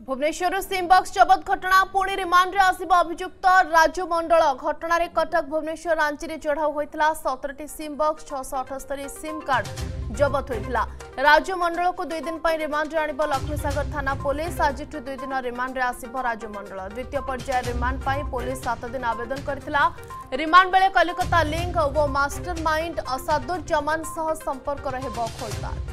Bhubaneswar SIM box जबत घटना पुणी remand रे आसिबो अभियुक्त राजू मंडल घटना रे कटक भुवनेश्वर रांची रे चढ़ाऊ होइतला 17टी सिम बॉक्स 678 सिम कार्ड जबत होइतला। राजू मंडल को 2 दिन पर रिमांड रे आनिबो लक्ष्मीसागर थाना पुलिस। आज 2 दिन रिमांड रे आसिबो राजू मंडल। द्वितीय पर्याय रिमांड पर पुलिस 7 दिन आवेदन करथिला। रिमांड बेले कलिकता लिंक वो मास्टरमाइंड असादुज्जमान सह संपर्क रहबो खोलदार।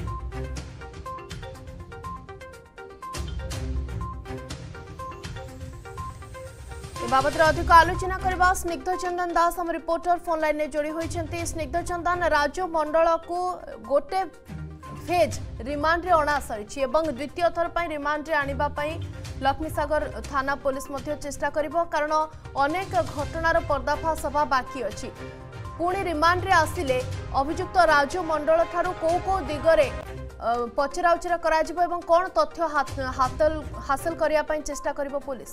बाबद अधिक आलोचना करबा स्निग्ध चंदन दास हम रिपोर्टर फोन लाइन में जोड़ी होइछंती। स्निग्ध चंदन, राजू मंडल को गोटे फेज रिमांड रे अणा सरिछि एवं द्वितीय थर पई रिमांड रे आनिबा पई लक्ष्मीसागर थाना पुलिस मध्य चेष्टा करिवो, कारण अनेक घटनार पर्दाफाश हवा बाकी अछि। पुणी रिमांड रे आसिले अभियुक्त राजू मंडल ठारू को दिगरे पचरा उचरा करा जिवो एवं कोन तथ्य हासिल करिया पई चेष्टा करिवो पुलिस?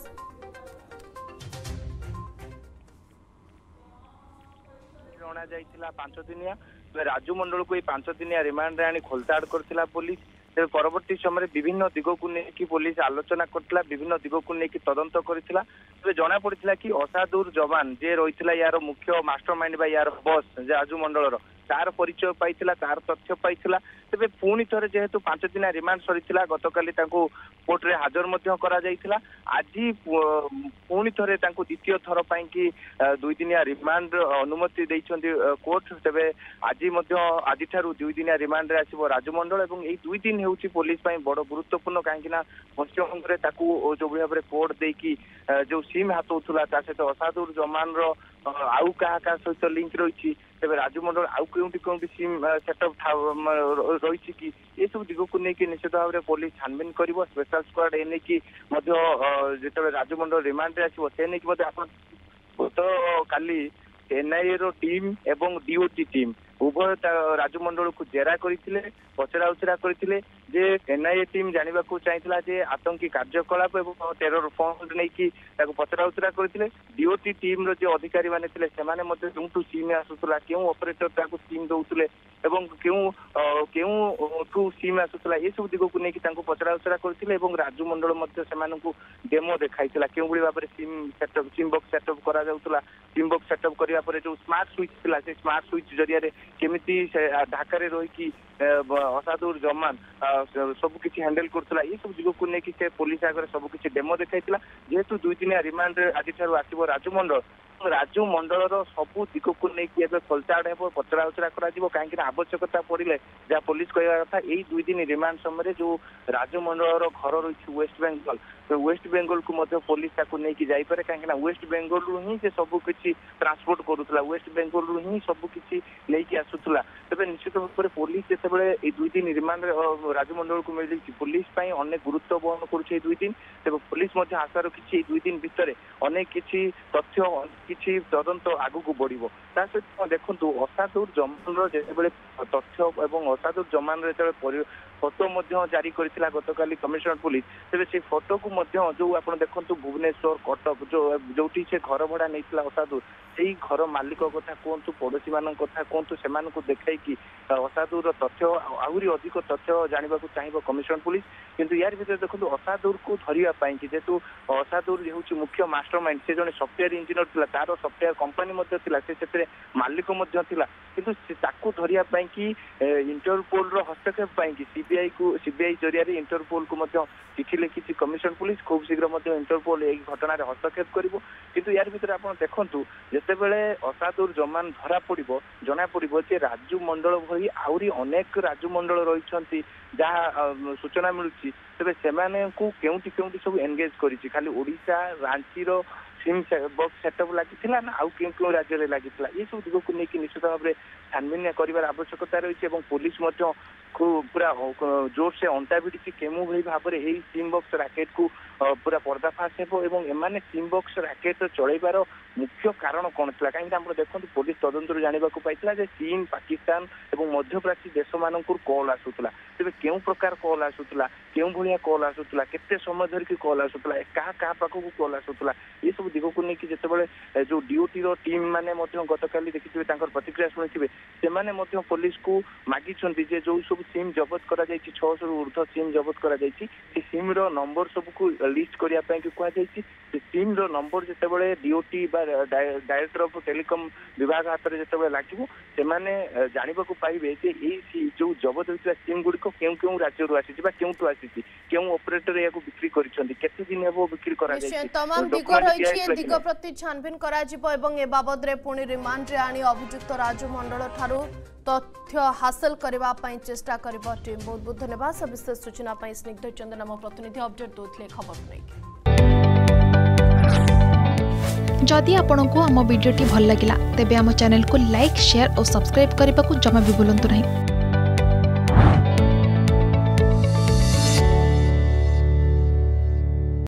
जाइथिला 5 दिनिया राजू मंडल को 5 दिनिया रिमांड रे आनी खोलताड़ करथिला पुलिस। तेरे परवर्ती समय विभिन्न दिग को लेकिन पुलिस आलोचना करथिला, विभिन्न दिग को लेकिन तदंत करथिला। तेरे जना पड़िथिला कि असादुर जवान जे रहिथिला यार मुख्य मास्टरमाइंड बा यार बॉस राजू मंडल रो तार परिचय पाइथिला, तार तथ्य पाइथिला। तेबे पुणी थरे जेहेतु 5 दिन रिमांड सरीथिला, गतकाली तांको कोर्ट रे हाजर मध्य करा जाइथिला। आजि पुणी थरे तांको द्वितीय थर पई कि 2 दिनिया रिमांड अनुमति दैछन्ती कोर्ट। तेबे आजि मध्य आजि थारु 2 दिनिया रिमांड रे आसीबो राजू मंडल एवं एई 2 दिन हेउची पुलिस पई बड़ गुरुत्वपूर्ण, काहेकि ना पश्चिमबंग रे ताकू जो भाबरे कोर्ट देकी जो सिम हाथौथुला ता सहित असादुर जमान रो आउ कहा सहित लिंक रही। तेज राजू मंडल आउ कौटी सिम सेटअप रही कि ये सब दिग को लेकिन निश्चित भाव में पुलिस छानबीन कर स्पेशल स्क्वाड एने की जो राजू मंडल रिमांड आसो से नहीं गत काली एनआईए रो टीम एवं डीओटी टीम उभय राजू मंडल को जेरा करते पचरा उचरा करते जे एनआईए टीम जानवा चाहिए जे आतंकी कार्यकलाप एवं टेरर फंड नहीं पचरा उचरा करते। डीओटी टीम जो अधिकारी माने थिले सेमाने मध्ये जोंटू सिम आसुतला क्यों ऑपरेटर ताको सिम दउतले एवं क्यों सिम आसुतला ये सब दिग को लेकिन तांको पचरा उचरा करथिले एवं राजू मंडल मध्ये सेमानकु डेमो देखाइतला क्यों बड़ी भाबरे सिम बॉक्स सेटअप करा जाउतला। सिम बॉक्स सेटअप करिया परे जो स्मार्ट स्विच थिला से स्मार्ट स्विच जरिया रे केमिति ढाका रे रही कि असादुर जमान सबकि हैंडल करथला ये सब दिग को लेकिन से पुलिस आगे सबकि डेमो देखाइतला। जेहेतु 2 दिनिया रिमांड आज ठारू आसीबो राजू मंडल सबू दिग को लेकिन खोलताड़ हे पचरा उचरा कहीं आवश्यकता पड़े जहाँ पुलिस कहवा कथा यही 2 दिन रिमांड समय जो राजू मंडल घर रही वेस्ट बेंगल तो वेस्ट बेंगल को पुलिस नहीं जापे कहीं वेस्ट बेंगल रु ही से सबकि ट्रांसपोर्ट करूला, वेस्ट बेंगल रु ही सबकि लेकिन आसूला। तेज निश्चित भाव में पुलिस जिते 2 दिन रिमांड राजू मंडल को मिली पुलिस अनेक गुरुत्व बहन कर 2 दिन। तेज पुलिस आशा रखी 2 दिन भितर अनेक किसी तथ्य किसी तदंत आगू बढ़ो। ता सहित देखु असादुर जमान जिते तथ्य और असादुर जमान फोटो जारी करथिला गतकाली कमिशनर पुलिस। तेज से फोटो को जो आप देखु भुवनेश्वर कटक जोटी से घर भड़ा नहीं असादुर से घर मालिक कथा कहतु पड़ोशी मान कथा कहतु से देखा कि असादुर तथ्य आहरी अधिक तथ्य जानवा चाहिए कमिशनर पुलिस। किंतु यार भीतर देखो असादुर को धरवाई कि जेहेतु असादुर हूँ मुख्य मास्टरमाइंड से जड़े सफ्टवेयर इंजीनियर थिला तार सफ्टवेयर कंपानी से मालिक किंतु धरवाई कि इंटरपोल हस्तक्षेप कि सीबीआई जरिया इंटरपोल को चिठी लिखी कमिशन पुलिस खूब शीघ्र इंटरपोल यही घटना हस्तक्षेप कर। किंतु यार भीतर आप देखु जिते बड़े असादुर जमान धरा पड़ो जना पड़ो जे राजू मंडल भली आहरी अनेक राजू मंडल रही जहाँ सूचना मिलूँ तेज से सब एंगेज कर खाली ओडिशा रांची रो सिम बॉक्स सेटअप लगी ना आउ क्यों राज्य में लगी ये सब दिग को लेकिन निश्चित भाव में छानबीन कर आवश्यकता रही है। पुलिस पूरा जोर से अंटा भिड़ी केमु भाई भाव में यही सिम बॉक्स राकेट को पूरा पर्दाफाश हो एमाने सिम बॉक्स राकेट चलैबार मुख्य कारण कौन था कहीं देखो पुलिस तदंत जानवा पाई चीन पाकिस्तान और मध्यप्राच्य देश मान कॉल आसूला। तेज क्यों प्रकार कॉल आसूला क्यों भाया कॉल आसूला केते समय धरिकी कॉल आसूला क्या पाखक कॉल आसूला ये सब दिग को लेकिन जिते जो डीओटी टीम मैंने गतकाली देखिए प्रतिक्रिया शुणी से पुलिस को मागी जो सब सिम जबत करा जायछि 600 रु ऊर्ध्व सिम जबत करा जायछि से सिम रो नंबर सब को लिस्ट करिया पय कि कुआ जायछि से सिम रो नंबर जते बेले डीओटी बा डायरेक्टर ऑफ टेलीकॉम विभाग हाथ रे जते बेले लागिबो से माने जानिबा को पाइबे जे ए जो जबत होइता सिम गुडी को केउ राज्य रु आसी बा केउटु आसी केउ ऑपरेटर या को बिक्री करिसंती केते दिन हेबो बिक्री करा जायछि तमाम दिग रहिछि दिग प्रति छानबिन करा जिवो एवं ए बाबद रे पुनी रिमांड रे आनी अभियुक्त राजमंडल ठारू तथ्य हासिल करबा पई चेष्टा करबो टीम। बहुत बहुत धन्यवाद सविशेष सूचना पई स्निग्ध चंदन नाम प्रतिनिधि अपडेट दोथले खबर नै। जदि आपंक आम भिडी भल लगा तेब आम चैनल को लाइक शेयर और सब्सक्राइब करने को जमा भी भूलु नहीं।